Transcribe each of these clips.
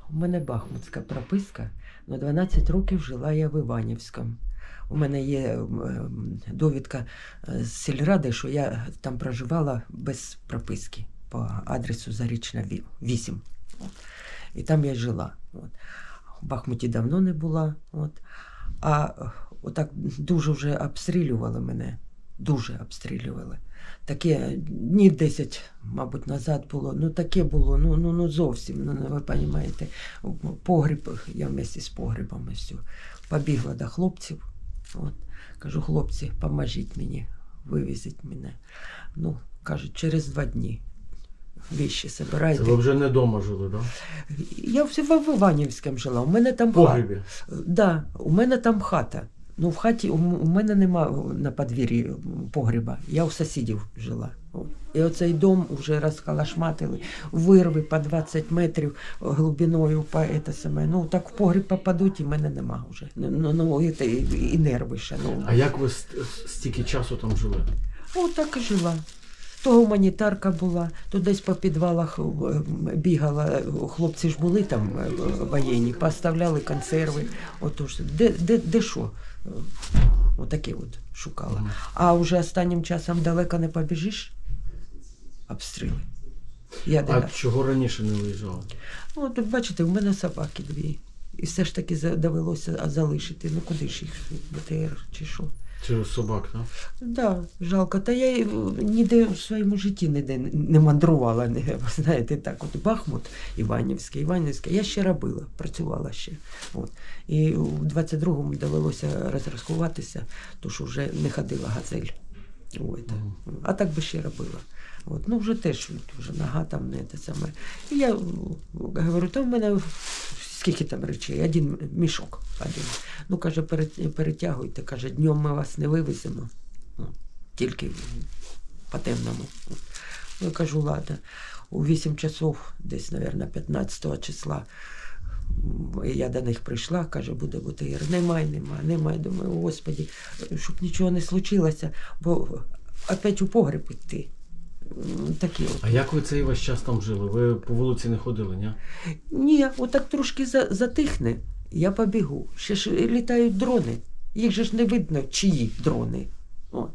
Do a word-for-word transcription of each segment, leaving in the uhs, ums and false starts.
У мене бахмутська прописка, але дванадцять років жила я в Іванівському. У мене є довідка з сільради, що я там проживала без прописки по адресу Зарічна, вісім. І там я жила. От. В Бахмуті давно не була. От. А отак дуже вже обстрілювали мене. Дуже обстрілювали. Таке днів десять, мабуть, назад було. Ну таке було, ну, ну, ну зовсім, ну, ви розумієте. Погріб, я вместе з погрібом і все. Побігла до хлопців. От. Кажу, хлопці, поможіть мені, вивезіть мене. Ну, кажуть, через два дні. Вещи собирайте. Це ви вже не вдома жили, так? Да? Я все в Іванівському жила. У мене там погрібі? хата. Да, у мене там хата. Ну, в хаті у, у мене нема на подвір'ї погріба. Я у сусідів жила. І оцей дом вже розкалашматили. Вирви по двадцять метрів глибиною, по це саме. Ну, так в погріб попадуть, і мене нема вже. Ну, ну і, і, і нерви ще. Ну. А як ви стільки часу там жили? О, так і жила. То гуманітарка була, то десь по підвалах бігала, хлопці ж були там воєнні, поставляли консерви, отож, де, де, де що, отаке от шукала. А вже останнім часом далеко не побіжиш, обстріли. Я а де... чого раніше не виїжджали? Ну, тут бачите, в мене собаки дві, і все ж таки довелося залишити, ну куди ж їх, БТР чи що. Через собак, так? Да, жалко. Та я ніде в своєму житті ніде не мандрувала. Не, знаєте, так от Бахмут, Іванівське, Іванівське. Я ще робила, працювала ще. От. І в двадцять другому довелося розрахуватися, тому що вже не ходила газель. От. Mm. А так би ще робила. От. Ну вже теж, вже нога там не те саме. І я говорю, там в мене скільки там речей? Один мішок. Один. Ну, каже, перетягуйте, каже, днем ми вас не вивеземо. Ну, тільки по темному. Ну, я кажу, ладно. У вісім часов, десь, мабуть, п'ятнадцятого числа, я до них прийшла, каже, буде БТР. Немає, немає, немає. Думаю, Господи, щоб нічого не случилося, бо опять у погреб йти. Такі от. А як ви цей весь час там жили? Ви по вулиці не ходили, ні? Ні, отак трошки за, затихне, я побігу. Ще ж літають дрони. Їх же ж не видно, чиї дрони. О.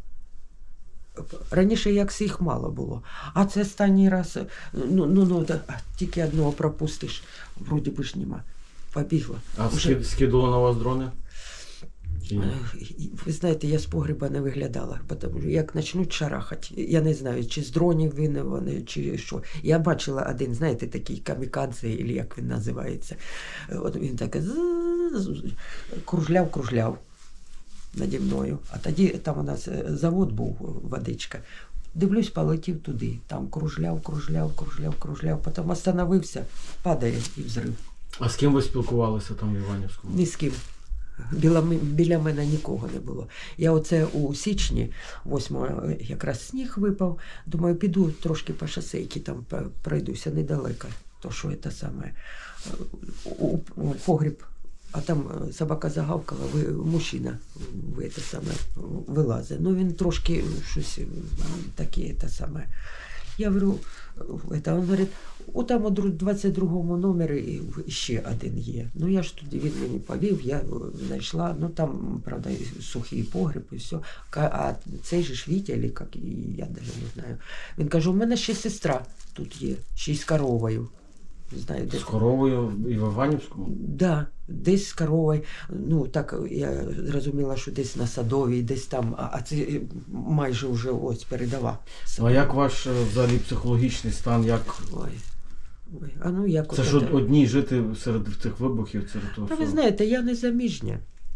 Раніше як їх мало було. А це останній раз, ну, ну, ну да, тільки одного пропустиш, вроді би ж нема. Побігла. А Уже... скидували на вас дрони? Ви знаєте, я з погреба не виглядала, тому що як почнуть шарахати, я не знаю, чи з дронів винні вони, чи що. Я бачила один, знаєте, такий камікадзе, або як він називається. От він так кружляв-кружляв наді мною. А тоді там у нас завод був, водичка. Дивлюсь, полетів туди. Там кружляв, кружляв, кружляв, кружляв. Потім остановився, падає і взрив. А з ким ви спілкувалися там в Іванівському? Ні з ким. Біля, біля мене нікого не було. Я оце у січні, восьмого, якраз сніг випав. Думаю, піду трошки по шосейки, там пройдуся недалеко. То що це саме, у, у погріб, а там собака загавкала, ви, мужчина ви, це саме, вилазить. Ну він трошки щось таке те саме. Я говорю, это, він говорить, о там у двадцять другому номері ще один є. Ну я ж туди, він мені повів, я знайшла, ну там, правда, сухий погріб і все. А цей же ж Вітя, або як, я навіть не знаю. Він каже, у мене ще сестра тут є, ще й з коровою. Не знаю, з коровою і в Іванівському? Так, да, десь з коровою. Ну так, я зрозуміла, що десь на Садовій, десь там, а це майже вже ось передова. Ну, а як ваш взагалі психологічний стан, як... Ой. Ой, а ну як це ж от одній жити серед цих вибухів, серед того. Та ви знаєте, я не заміжня.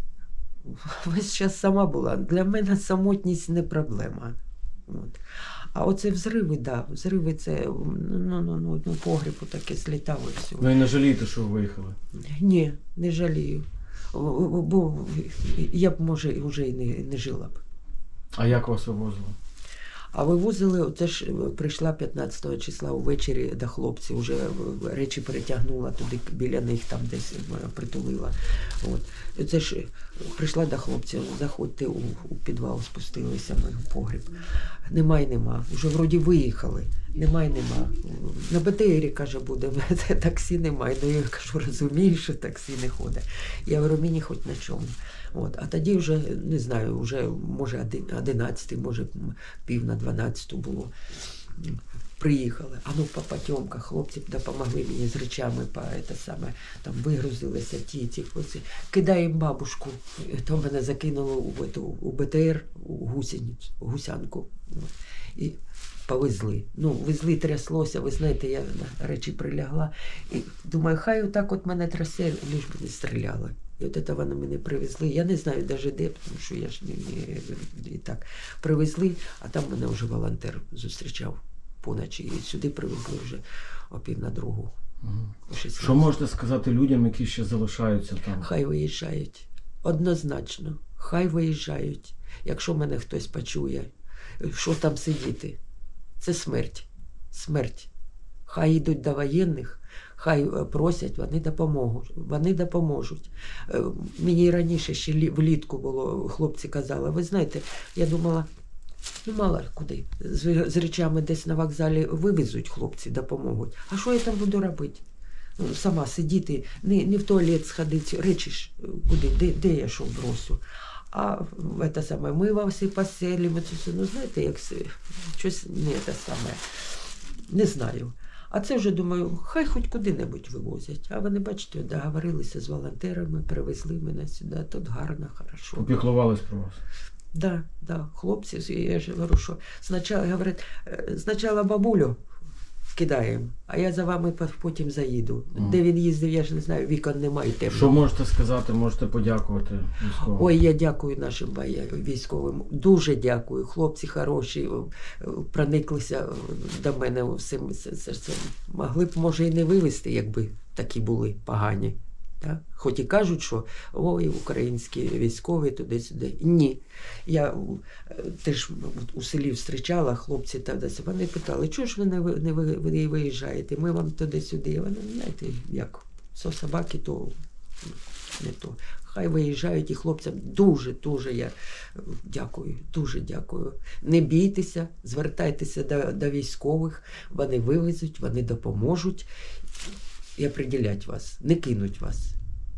Весь час сама була. Для мене самотність не проблема. От. А оце взриви, да, взриви це, ну, ну, ну, ну погрібу таке злітало і все. Ну і не жалієте, що ви виїхали? Ні, не жалію. Бо я б, може, вже і не, не жила б. А як вас вивозили? А вивозили, це ж прийшла п'ятнадцятого числа увечері до хлопців, вже речі перетягнула туди біля них, там десь притулила. От. Це ж прийшла до хлопців, заходьте у, у підвал, спустилися ми в погріб. Нема й нема, вже вроді виїхали. Немає, нема. На Б Т Рі, каже, буде, таксі немає. Ну, я кажу, розумію, що таксі не ходить. Я говорю, мені хоч на чому. От. А тоді вже, не знаю, вже, може, одинадцятий, може, пів на дванадцяту було. Приїхали, а ну по потьомках, хлопці допомогли мені з речами, по, це саме, там вигрузилися ті, ті хлопці. Кидаємо бабушку, то мене закинуло у, у Б Т Р, у гусеницю, у гусянку. І повезли. Ну, везли, тряслося, ви знаєте, я на речі прилягла. І думаю, хай отак от мене трясе, лиш би не стріляли. І от це вони мене привезли. Я не знаю навіть де, тому що я ж не, не, і так привезли, а там мене вже волонтер зустрічав поночі. І сюди привезли вже о пів на другу. Угу. Що можете сказати людям, які ще залишаються там? Хай виїжджають. Однозначно. Хай виїжджають. Якщо мене хтось почує, що там сидіти? Це смерть. Смерть. Хай йдуть до воєнних, хай просять, вони допоможуть. Вони допоможуть. Мені раніше ще влітку було, хлопці казали, ви знаєте, я думала, ну мало куди. З, з речами десь на вокзалі вивезуть хлопці, допоможуть. А що я там буду робити? Ну, сама сидіти, не, не в туалет сходити, речі ж куди, де, де я що бросю? А це саме, ми вам всі поселимо, ну знаєте, як щось не те саме, не знаю. А це вже, думаю, хай хоч куди-небудь вивозять. А вони, бачите, договорилися з волонтерами, привезли мене сюди, тут гарно, хорошо. Попіклувались про вас? Да, да, хлопці, я ж говорю, що спочатку, говорять, спочатку бабулю кидаємо, а я за вами потім заїду. Mm. Де він їздив, я ж не знаю, вікон немає. Темно. Що можете сказати, можете подякувати військовим? Ой, я дякую нашим військовим. Дуже дякую. Хлопці хороші, прониклися до мене всім серцем. Могли б, може, і не вивезти, якби такі були погані. Так? Хоч і кажуть, що ой, українські військові туди-сюди. Ні. Я теж у селі зустрічала хлопці, та вони питали, чого ж ви не, ви, не ви, виїжджаєте, ми вам туди-сюди. Вони, знаєте, як со собаки, то не то. Хай виїжджають і хлопцям дуже-дуже я дякую, дуже дякую. Не бійтеся, звертайтеся до, до військових, вони вивезуть, вони допоможуть і определять вас, не кинуть вас.